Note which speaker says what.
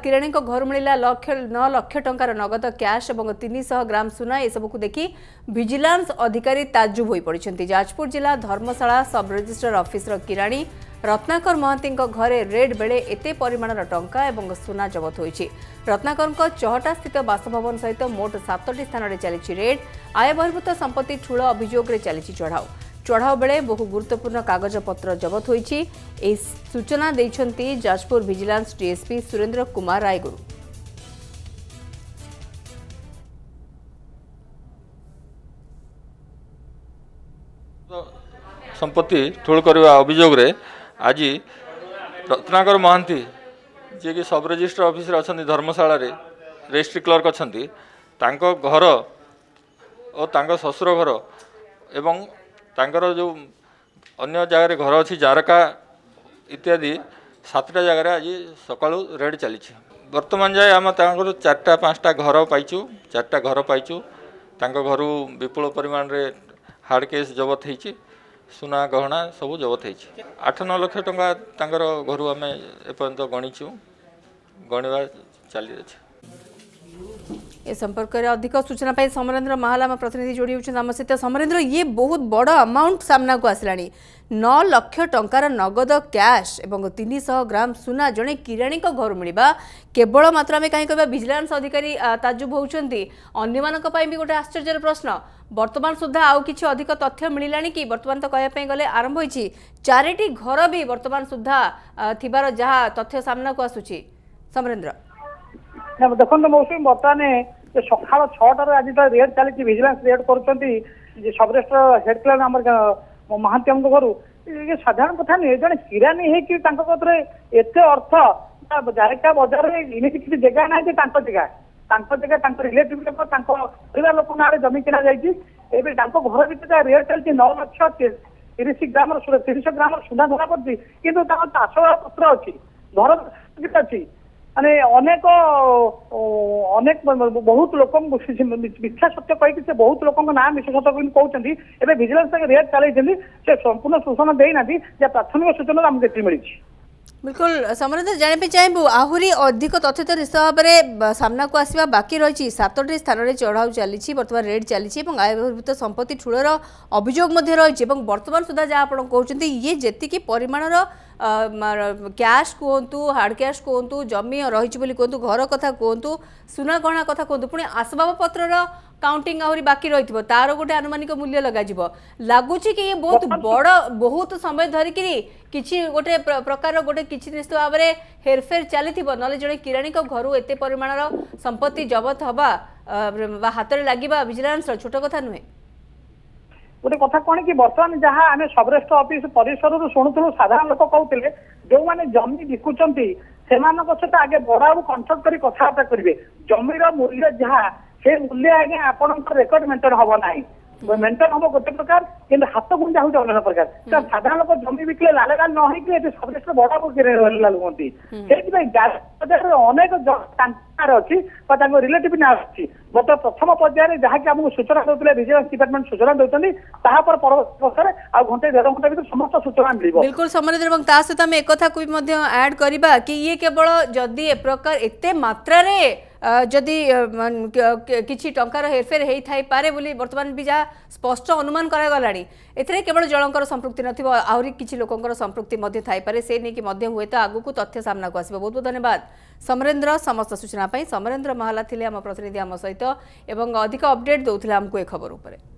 Speaker 1: किराणी घर मिला 9 लाख टंकार नगद कैश और 300 ग्राम सुना एसबू देखि विजिलेंस अधिकारी ताज्जुब हो पड़ते। जाजपुर जिला धर्मशाला सब रजिस्ट्रार ऑफिसर किराणी रत्नाकर महांती घरे रेड बेले एते परिमाणर टंका और सुना जबत होइछि। रत्नाकर चहटा स्थित बासभवन सहित मोट 7टी स्थान में चली रेड। आय बहिर्भूत संपत्ति ठूल अभियोग चली चढ़ाऊ बेले बहु गुरुत्वपूर्ण कागज पत्र जबत होइछि। एही सूचना दैछंती जाजपुर विजिलेंस डीएसपी सुरेंद्र कुमार रायगुरु।
Speaker 2: संपत्ति ठूल करवा अभियोग रे आज रत्नाकर महांती जी कि सब रजिस्ट्रार ऑफिसर अच्छा धर्मशाला रे रजिस्ट्री क्लर्क अच्छा घर और ससुर घर एवं तांकर जो अन्य जगह घर अच्छी जारका इत्यादि 7टा जगह आज सकाळु रेड चली। वर्तमान जाए आम 4-5टा घर पाइचु 4टा घर पाइचु घर विपुल परिमाण रे हार्ड केस जबत होइछि। सुना गहना सब जबत होइछि। 8-9 लाख टंका तांकर घर आम एपर्यंत गणिचु गणिवा चली अछि।
Speaker 1: ए संपर्क में अधिक सूचना पाई समरेंद्र महाल आम प्रतिनिधि जोड़ी होउछन आम सहित। समरेंद्र ये बहुत बड़ अमाउंट सामना को आसलानी 9 लाख टंकार नगद कैश और 300 ग्राम सुना जड़े किराणी घर मिलवा केवल मात्रा में कहीं कह विजिलेंस अधिकारी ताज्जुब होउछंती। अन्य मानक पई भी गोटे आश्चर्यर प्रश्न वर्तमान सुधा आउ किछि अधिक तथ्य मिलानी कि वर्तमान तो कहया गले आरंभ होइछि 4टी घर भी वर्तमान सुधा थिबार जहा तथ्य सामना को आसुछि। समरेंद्र
Speaker 3: देखो मौसम बर्तमान सका 6टार आज रेड चली विजिलेंस रेड कर सब रजिस्ट्रार हेड क्लर्क आम महांती घर ये साधारण कथा नुहे जन किरानी है एत अर्थ जारिका बजार में इमिति किसी जगह ना जगह रिलेटिव परिवार लोक ना जमी किना जाइए घर भर रेट चलती 9 लाख 30 ग्राम 300 ग्राम सुना धरा पड़ी कि आसवाब पत्र अच्छी घर अच्छी माने अनेक बहुत लोक मिथ्या सत्य कहीकि से बहुत लोक ना मिछ सत्य कहते एवं विजिलेंस रेड चलती से संपूर्ण सूचना देना प्राथमिक सूचना आमको ये मिली।
Speaker 1: बिल्कुल समरेंद्र जाने चाहबू आहरी अधिक तथ्य तो निश्चित भाव में सामना को आसवा बाकी रही 7टी स्थान में चढ़ाऊ चली बर्तमान रेड चली आय बहिर्भूत संपत्ति ठूलर अभियोग रही बर्तमान सुधा जहाँ आप कहते ये जी परिमाणर कैश कहतु हार्ड कैश कहतु जमी रही कहतु घर कथा कहतु सुना गहना कथा कहतु पुणी आसबाब पत्र काउंटिंग आहरी बाकी रही तार गोटे आनुमानिक मूल्य लगुच कि ये बहुत बड़ बहुत समय धरिक किसी गोटे प्रकार गोटे किसी निश्चित भाव में हेरफेर चली ना जड़े किराणी घर एत परिमाणर संपत्ति जबत हवा हाथ में लगे विजिलेंस छोट कथा नुहे।
Speaker 3: गोटे कथा कौन कि बर्तमान जहाँ आम सब रजिस्ट्रार ऑफिस परिसर शुणुलु साधारण लोक कहते जो मैंने जमी बिकुंट से आगे बड़ा कनसल्ट कर कथबार्ता करेंगे जमीर मूल्य जहाँ से मूल्य आगे आप रेकर्ड मेंटेन हम ना मेंटेन हम गोटे प्रकार कि हाथ गुंजा हूँ अन्य प्रकार साधारण लोक जमी बिकले लाल लाल न सब रजिस्ट्रार बड़ा लाल हमें से अनेक अच्छी रिलेटिव ना अच्छी गत प्रथम पर्यायर जहाँकि आमको सूचना देते विजिलेंस डिपार्टमेंट सूचना देते परवर्त आ घंटे 1.5 घंटा भर समस्त सूचना मिल।
Speaker 1: बिल्कुल समरेंद्र सहित आम एक ऐड करवा कि ये केवल जदि ए प्रकार एते मात्रा जदि किसी टंकार हेरफेर होई पारे बोली वर्तमान भी जहाँ स्पष्ट अनुमान करागला एथिरे केवल जनकर संपृक्ति नथिबो आहुरी किछि लोकंकर संपृक्ति मध्ये थाई पारे से नेकी मध्ये हुए तो आगु तथ्य सामना को आसीबो। बहुत बहुत धन्यवाद समरेंद्र समस्त सूचना पाई। समरेंद्र महाला थिले आम प्रतिनिधि आम सहित एवं अधिक अपडेट दउथिले हमको ए खबर उपरे।